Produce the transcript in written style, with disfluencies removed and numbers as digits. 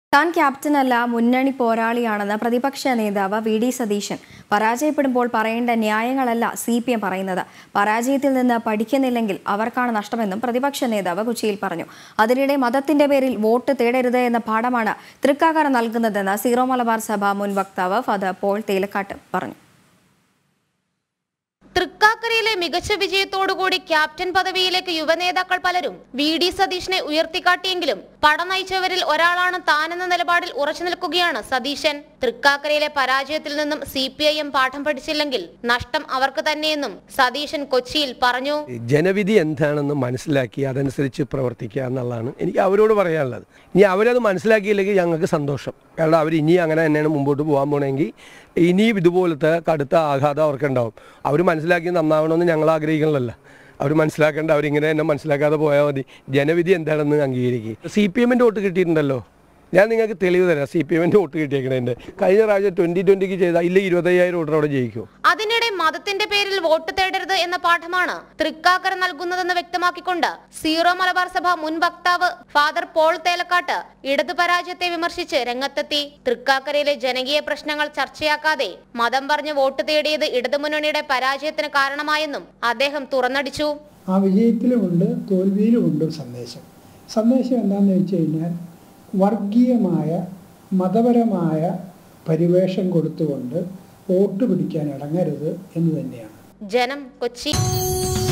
താൻ ക്യാപ്റ്റനല്ല മുന്നണി പോരാളിയാണെന്ന് പ്രതിപക്ഷ നേതാവ് വി.ഡി. സതീശൻ പരാജയപ്പെടുമ്പോൾ പറയേണ്ട ന്യായങ്ങളല്ല CPM പറയുന്നത്. പരാജയത്തിൽ നിന്ന് പഠിക്കുന്നില്ലെങ്കിൽ അവർക്കാണ് നഷ്ടമെന്നും പ്രതിപക്ഷ നേതാവ് കൊച്ചിയിൽ പറഞ്ഞു. അതിനിടെ മതത്തിന്റെ പേരിൽ വോട്ട് തേടരുത് എന്ന പാഠമാണ് തൃക്കാക്കര നൽകുന്നതെന്ന് സീറോ മലബാർ സഭ മുൻ വക്താവ് ഫാദർ പോൾ തേലക്കാട്ട് പറഞ്ഞു. തൃക്കാക്കരയിലെ മികച്ച വിജയത്തോടുകൂടി ക്യാപ്റ്റൻ പദവിയിലേക്ക് യുവനേതാക്കൾ പലരും വി.ഡി. സതീശനെ ഉയർത്തിക്കാട്ടിയെങ്കിലും പട നയിച്ചവരിൽ ഒരാളാണ് താനെന്ന നിലപാടിൽ ഉറച്ചു നിൽക്കുകയാണ് സതീശൻ. തൃക്കാക്കരയിലെ പരാജയത്തിൽ നിന്നും CPIM പാഠം പഠിച്ചില്ലെങ്കിൽ നഷ്ടം അവർക്ക് തന്നെയെന്നും സതീശൻ കൊച്ചിയിൽ പറഞ്ഞു. ജനവിധി എന്താണെന്ന് മനസ്സിലാക്കി അതനുസരിച്ച് പ്രവർത്തിക്കുക എന്നുള്ളതാണ് എനിക്ക് അവരോട് പറയാനുള്ളത്. ഇനി അവരത് മനസ്സിലാക്കിയില്ലെങ്കിൽ ഞങ്ങൾക്ക് സന്തോഷം. കാരണം അവർ ഇനി അങ്ങനെ തന്നെയാണ് മുമ്പോട്ട് പോകാൻ പോകണമെങ്കിൽ ഇനിയും ഇതുപോലത്തെ കടുത്ത ആഘാതം അവർക്കുണ്ടാവും. അവർ മനസ്സിലാക്കി നന്നാവണമെന്ന് ഞങ്ങൾ ആഗ്രഹിക്കണമല്ല. അവർ മനസ്സിലാക്കേണ്ട, അവരിങ്ങനെ തന്നെ മനസ്സിലാക്കാതെ പോയാൽ മതി. ജനവിധി എന്താണെന്ന് അംഗീകരിക്കുക. CPM വോട്ട് കിട്ടിയിട്ടുണ്ടല്ലോ. ഞാൻ നിങ്ങൾക്ക് തെളിവ് തരാം. CPM വോട്ട് കിട്ടിയേക്കണേൻ്റെ കഴിഞ്ഞ പ്രാവശ്യം 2020 ചെയ്താൽ ഇല്ല 25,000 വോട്ടിനോടെ ജയിക്കും. അതിനിടെ മതത്തിന്റെ പേരിൽ വോട്ട് തേടരുത് എന്ന പാഠമാണ് തൃക്കാക്കര നൽകുന്നതെന്ന് വ്യക്തമാക്കിക്കൊണ്ട് സീറോ മലബാർ സഭ മുൻ വക്താവ് ഫാദർ പോൾ തേലക്കാട്ട് ഇടതു പരാജയത്തെ വിമർശിച്ച് രംഗത്തെത്തി. തൃക്കാക്കരയിലെ ജനകീയ പ്രശ്നങ്ങൾ ചർച്ചയാക്കാതെ മതം പറഞ്ഞ് വോട്ട് തേടിയത് ഇടതുമുന്നണിയുടെ പരാജയത്തിന് കാരണമായെന്നും അദ്ദേഹം തുറന്നടിച്ചു. ആ വിജയത്തിലുമുണ്ട് തോൽവിയിലുമുണ്ട് സന്ദേശം എന്താണെന്ന് വെച്ച് കഴിഞ്ഞാൽ വർഗീയമായ മതപരമായ പരിവേഷം കൊടുത്തുകൊണ്ട് വോട്ട് പിടിക്കാൻ ഇറങ്ങരുത് എന്ന് തന്നെയാണ്. ജനം, കൊച്ചി.